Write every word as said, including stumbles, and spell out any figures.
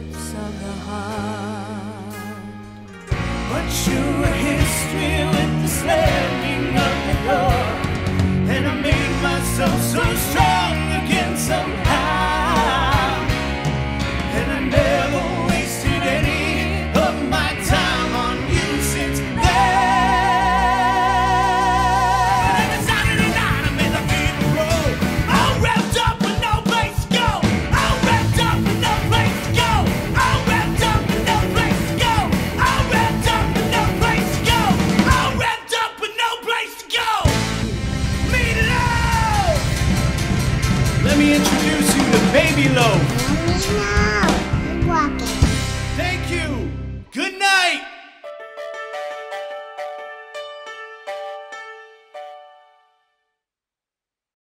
depths of the heart. But you're a history with the slamming of the door, and I made myself so strong again somehow, and I never wasted any of my time on you since then. Every Saturday night I'm in the beat road, all wrapped up with no place to go, all wrapped up with no place to go, all wrapped up with no place to go, all wrapped up with no place to go, all wrapped up with no place to go. Meatloaf! Let me introduce you to Baby Loaf. Let me know. Keep walking. Thank you. Good night.